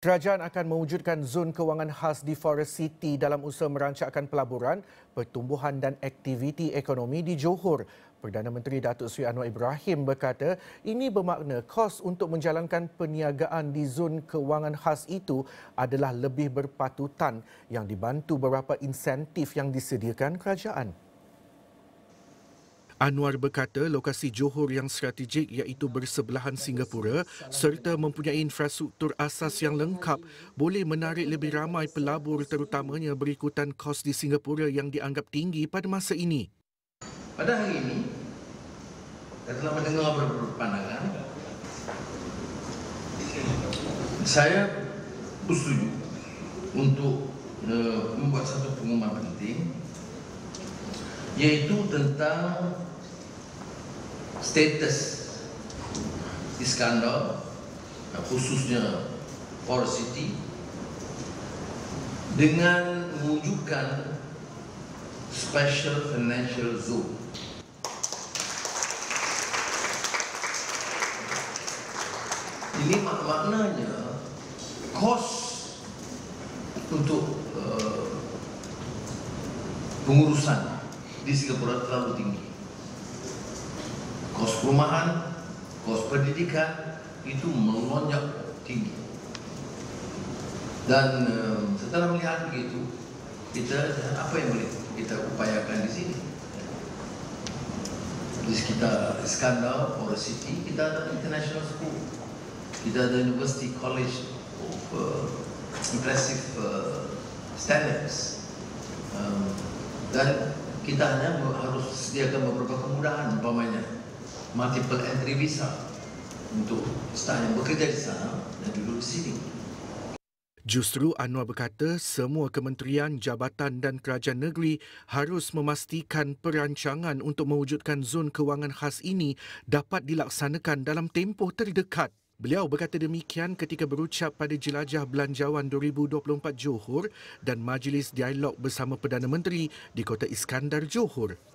Kerajaan akan mewujudkan zon kewangan khas di Forest City dalam usaha merancangkan pelaburan, pertumbuhan dan aktiviti ekonomi di Johor. Perdana Menteri Datuk Seri Anwar Ibrahim berkata ini bermakna kos untuk menjalankan perniagaan di zon kewangan khas itu adalah lebih berpatutan yang dibantu beberapa insentif yang disediakan kerajaan. Anwar berkata lokasi Johor yang strategik iaitu bersebelahan Singapura serta mempunyai infrastruktur asas yang lengkap boleh menarik lebih ramai pelabur terutamanya berikutan kos di Singapura yang dianggap tinggi pada masa ini. Pada hari ini, saya telah mendengar beberapa pandangan. Saya bersetuju untuk membuat satu pengumuman penting, iaitu tentang status Iskandar, khususnya Forest City, dengan mewujudkan Special Financial Zone. Ini maknanya kos untuk pengurusan di Singapura terlalu tinggi. Kos perumahan, kos pendidikan itu melonjak tinggi. Dan setelah melihat begitu, kita apa yang boleh kita upayakan di sini? Di sekitar Iskandar, Forest City, kita ada International School, kita ada University College of impressive standards, dan kita hanya harus sediakan beberapa kemudahan, umpamanya multiple entry visa untuk staf yang bekerja di sana dan duduk di sini. Justru Anwar berkata semua kementerian, jabatan dan kerajaan negeri harus memastikan perancangan untuk mewujudkan zon kewangan khas ini dapat dilaksanakan dalam tempoh terdekat. Beliau berkata demikian ketika berucap pada Jelajah Belanjawan 2024 Johor dan Majlis Dialog bersama Perdana Menteri di Kota Iskandar, Johor.